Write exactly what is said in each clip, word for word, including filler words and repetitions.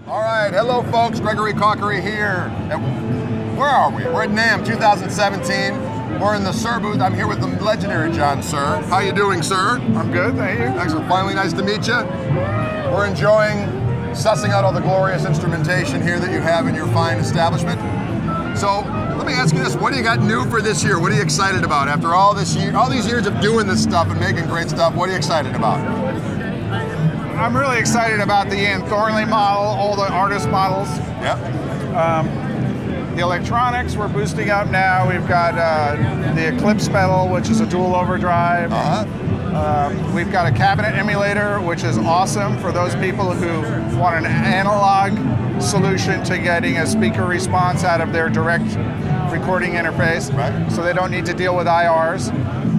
All right, hello folks, Gregory Koch here. And where are we? We're at NAMM two thousand seventeen. We're in the Suhr booth. I'm here with the legendary John Suhr. How you doing, sir? I'm good, thank you. Excellent, finally nice to meet you. We're enjoying sussing out all the glorious instrumentation here that you have in your fine establishment. So let me ask you this, what do you got new for this year? What are you excited about after all this year, all these years of doing this stuff and making great stuff? What are you excited about? I'm really excited about the Ian Thornley model, all the artist models. Yep. Um, the electronics we're boosting up now. We've got uh, the Eclipse pedal, which is a dual overdrive. Uh-huh. Um, we've got a cabinet emulator, which is awesome for those people who want an analog solution to getting a speaker response out of their direct recording interface. Right. So they don't need to deal with I Rs.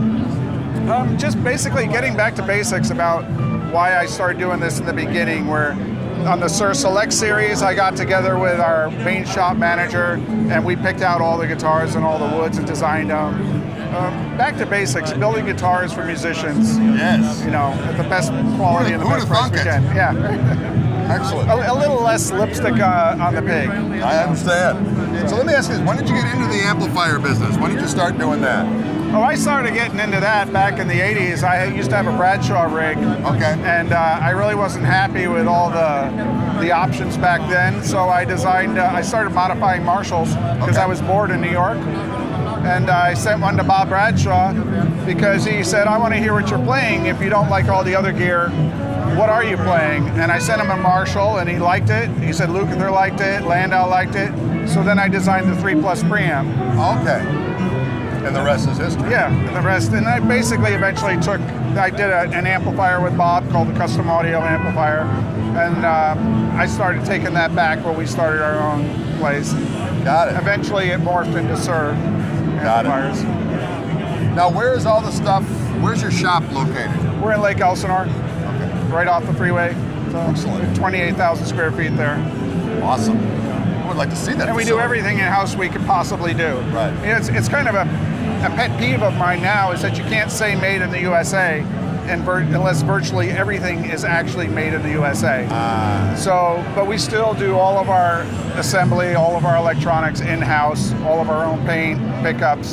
Um, just basically getting back to basics about why I started doing this in the beginning, where on the Suhr Select series, I got together with our main shop manager and we picked out all the guitars and all the woods and designed them. Um, back to basics, building guitars for musicians. Yes. You know, at the best quality and the best price we can. Yeah. Excellent. A, a little less lipstick uh, on the pig. I understand. So let me ask you this, when did you get into the amplifier business? When did you start doing that? Oh, I started getting into that back in the eighties. I used to have a Bradshaw rig. Okay. And uh, I really wasn't happy with all the the options back then, so I designed, uh, I started modifying Marshalls because Okay. I was bored in New York. And uh, I sent one to Bob Bradshaw because he said, I want to hear what you're playing. If you don't like all the other gear, what are you playing? And I sent him a Marshall and he liked it. He said Lukather liked it, Landau liked it. So then I designed the three plus preamp. Okay. And the rest is history. Yeah, and the rest. And I basically eventually took, I did a, an amplifier with Bob called the Custom Audio Amplifier. And uh, I started taking that back when we started our own place. Got it. Eventually it morphed into Suhr Got amplifiers. it. Now where is all the stuff, where's your shop located? We're in Lake Elsinore, Okay. right off the freeway. So Excellent. twenty-eight thousand square feet there. Awesome. I would like to see that. And we do facility. everything in-house we could possibly do. Right. You know, it's, it's kind of a, a pet peeve of mine now is that you can't say made in the U S A and vir unless virtually everything is actually made in the U S A. Ah. So, but we still do all of our assembly, all of our electronics in-house, all of our own paint, pickups.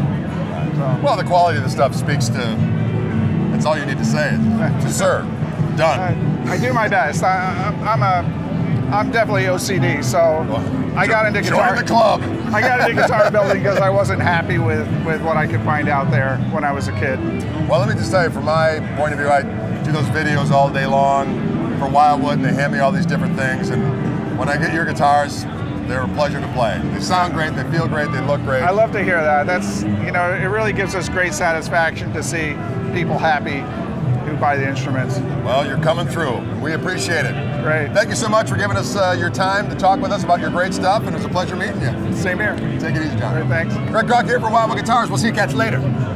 So, Well, the quality of the stuff speaks to, that's all you need to say. To Suhr. Done. I, I do my best. I, I'm a, I'm definitely O C D, so Well, I got into guitar. Join the club. I got into guitar building because I wasn't happy with, with what I could find out there when I was a kid. Well, let me just tell you, from my point of view, I do those videos all day long for Wildwood, and they hand me all these different things, and when I get your guitars, they're a pleasure to play. They sound great, they feel great, they look great. I love to hear that. That's, you know, it really gives us great satisfaction to see people happy who buy the instruments. Well, you're coming through. We appreciate it. Great. Thank you so much for giving us uh, your time to talk with us about your great stuff, and it was a pleasure meeting you. Same here. Take it easy, John. Great, thanks. Greg Koch here for Wildwood Guitars. We'll see you cats later.